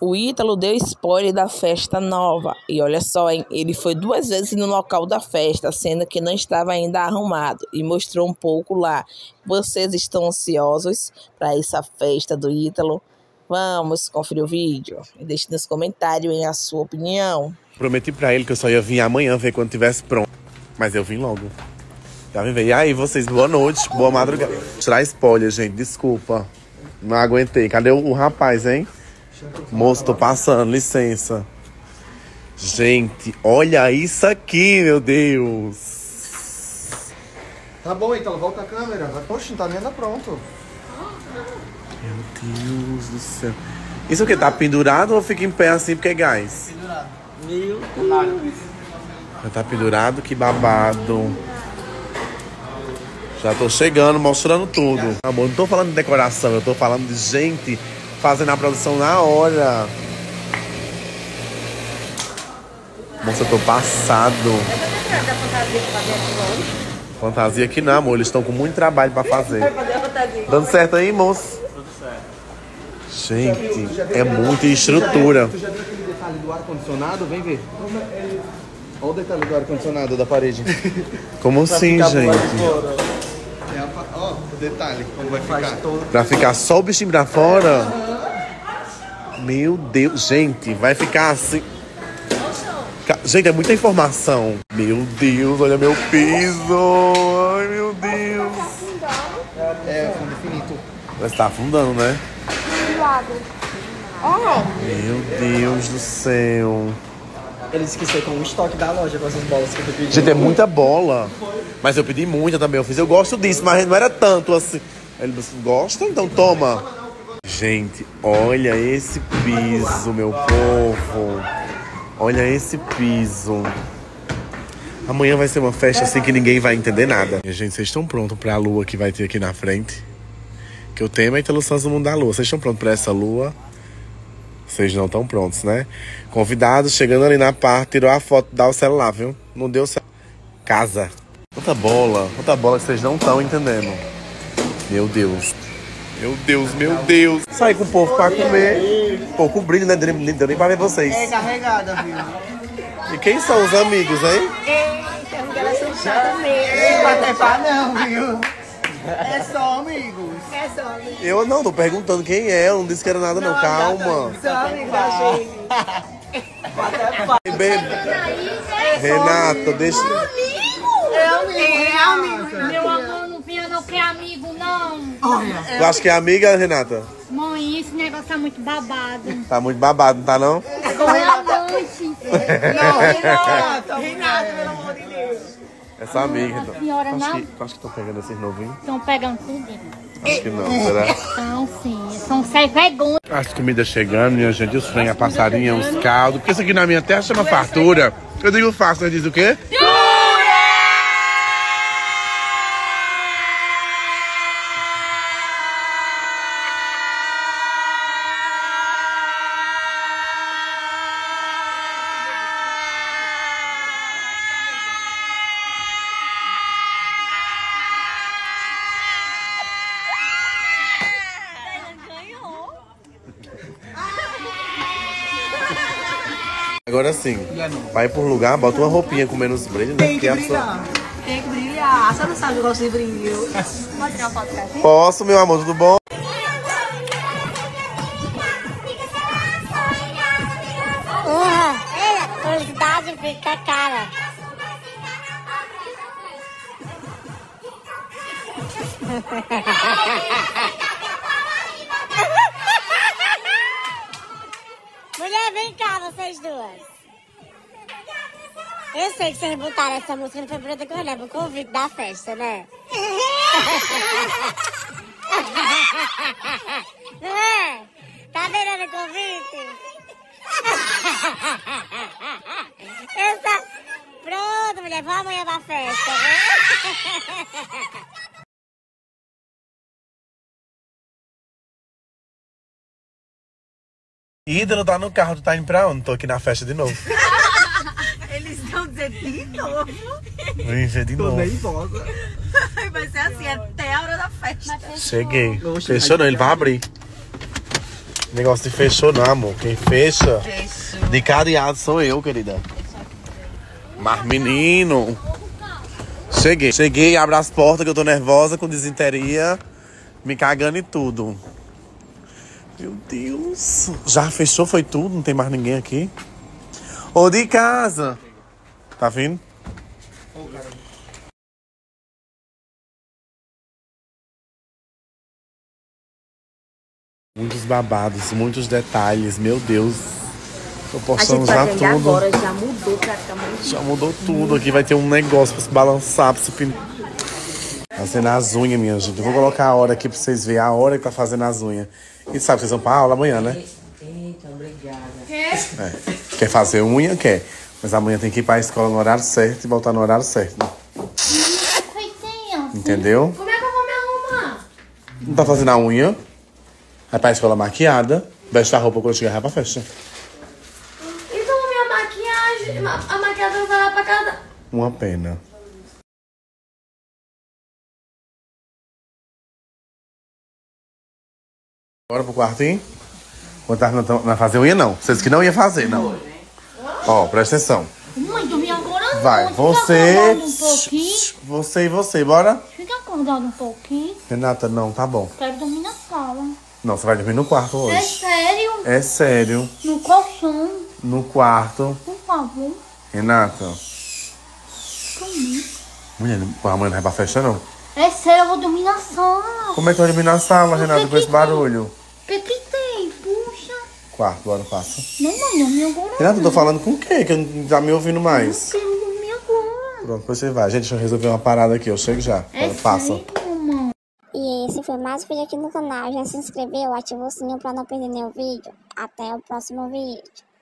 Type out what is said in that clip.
O Ítalo deu spoiler da festa nova. E olha só, hein? Ele foi 2 vezes no local da festa, sendo que não estava ainda arrumado. E mostrou um pouco lá. Vocês estão ansiosos para essa festa do Ítalo? Vamos conferir o vídeo. E deixe nos comentários a sua opinião. Prometi pra ele que eu só ia vir amanhã ver quando tivesse pronto. Mas eu vim logo. Já vim ver. E aí, vocês, boa noite, boa madrugada. Tirar spoiler, gente, desculpa. Não aguentei. Cadê o rapaz, hein? Moço, tô passando, licença. Gente, olha isso aqui, meu Deus. Tá bom, então, volta a câmera. Poxa, não tá nem ainda pronto. Meu Deus do céu. Isso o que? Tá pendurado ou fica em pé assim porque é gás? Pendurado. Meu Deus. Já tá pendurado, que babado. Já tô chegando, mostrando tudo. Amor, não tô falando de decoração, eu tô falando de gente fazendo a produção na hora. Moça, eu tô passado. Fantasia aqui não, amor. Eles estão com muito trabalho pra fazer. Dando certo aí, moço? Tudo certo. Gente, é muita estrutura. Tu já viu aquele detalhe do ar-condicionado? Vem ver. Olha o detalhe do ar-condicionado da parede. Como assim, gente? Ó, o detalhe, como vai ficar. Pra ficar só o bichinho pra fora? Meu Deus, gente, vai ficar assim. Gente, é muita informação. Meu Deus, olha meu piso. Ai, meu Deus. É, fundo infinito. Mas tá afundando, né? Olha. Meu Deus do céu. Ele disse que isso aí com o estoque da loja, com essas bolas que eu pedi. Gente, é muita bola. Mas eu pedi muita também. Eu gosto disso, mas não era tanto assim. Ele disse, gosta? Então toma. Gente, olha esse piso, meu povo. Olha esse piso. Amanhã vai ser uma festa assim que ninguém vai entender nada. E, gente, vocês estão prontos pra lua que vai ter aqui na frente? Que o tema é Ítalo Santos no mundo da lua. Vocês estão prontos pra essa lua? Vocês não estão prontos, né? Convidados, chegando ali na parte, tirou a foto, dá o celular, viu? Não deu o celular. Casa. Outra bola que vocês não estão entendendo. Meu Deus. Meu Deus, meu Deus. Saí com o povo pra comer. Pouco brilho, né? Nem deu nem pra ver vocês. É carregada, viu? E quem são os amigos, hein? Então, elas são chatas mesmo. Não vai trepar não, viu? É só amigos. É só amigos. Eu não, tô perguntando quem é. Eu não disse que era nada, não. Calma. São amigos da gente. Bem, Renata, deixa. É amigo. Meu amor, não vinha não que é amigo, não. Tu acha que é amiga, Renata? Mãe, esse negócio tá muito babado. Tá muito babado, não tá não? Com amante. Renata, pelo amor de Deus. Essa amiga. Então. Senhora, não? Tu acha que estão pegando esses novinhos? Estão pegando tudo. Acho que não, será? Então, sim. São sem vergonha. As comidas chegando, minha gente, os frango, a passarinha, os caldos. Porque isso aqui na minha terra chama fartura. Eu digo fácil, diz o quê? Agora sim, vai por lugar, bota uma roupinha com menos brilho, né? Tem que brilhar. Tem que brilhar. Você não sabe que eu gosto de brilho. Pode tirar uma foto pra gente? Posso, meu amor, tudo bom? Curiosidade fica cara. Mulher, vem cá, vocês duas. Eu sei que vocês botaram essa música no Febrero da Correia, pro convite da festa, né? Não é? Tá virando convite? Pronto, mulher, vamos amanhã pra festa, né? Ídolo tá no carro, tu tá indo pra onde? Tô aqui na festa de novo. Eles estão dizendo de novo. Vem ver de novo. nervosa. Vai ser assim até a hora da festa. Cheguei. Fechou não, ele vai abrir. Negócio de fechou não, amor. Quem fecha de cadeado sou eu, querida. Mas menino, cheguei, abro as portas que eu tô nervosa, com desinteria, me cagando e tudo. Meu Deus. Já fechou, foi tudo? Não tem mais ninguém aqui? Ô, de casa. Tá vindo? Muitos babados, muitos detalhes, meu Deus. Tô postando já tudo. Agora já mudou praticamente. Já mudou tudo. Aqui vai ter um negócio pra se balançar, pra se pintar. Fazendo as unhas, minha gente. Eu vou colocar a hora aqui pra vocês verem a hora que tá fazendo as unhas. E sabe, vocês vão pra aula amanhã, né? Eita, obrigada. Quer fazer unha? Quer. Mas amanhã tem que ir pra escola no horário certo e voltar no horário certo. Entendeu? Como é que eu vou me arrumar? Não tá fazendo a unha? Vai pra escola maquiada. Veste a roupa quando chegar pra festa. Então minha maquiagem, a maquiadora vai lá pra casa. Uma pena. Bora pro quartinho? Quando tá na fazer unha, não. Vocês que não iam fazer, não. Ó, presta atenção. Mãe, dormir agora não. Vai, Fica você... acordado um pouquinho. Você e você, bora? Fica acordado um pouquinho. Renata, não, tá bom. Quero dormir na sala. Não, você vai dormir no quarto É hoje. sério? É sério. No colchão. No quarto. Por favor. Renata. Comigo. Mulher, a mãe não vai pra festa, não. É sério, eu vou dormir na sala. Como é que vai dormir na sala, Renata, com esse barulho? O que tem? Puxa. Quarto, bora, passa. Não, mãe, dormir agora. Renata, eu tô falando com quem? Que não tá me ouvindo mais. Quero dormir agora. Pronto, depois você vai. Gente, deixa eu resolver uma parada aqui. Eu chego já. É Passa. sério, mamãe? E esse foi mais um vídeo aqui no canal. Já se inscreveu, ativou o sininho pra não perder nenhum vídeo. Até o próximo vídeo.